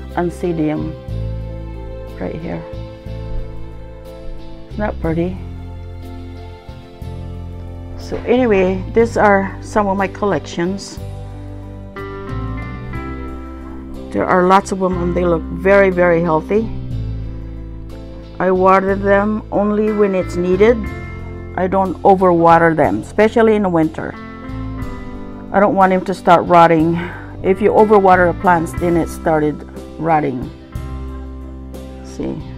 Oncidium right here. Isn't that pretty? So anyway, these are some of my collections. There are lots of them and they look very, very healthy. I water them only when it's needed. I don't overwater them, especially in the winter. I don't want them to start rotting. If you overwater the plants, then it started rotting. See.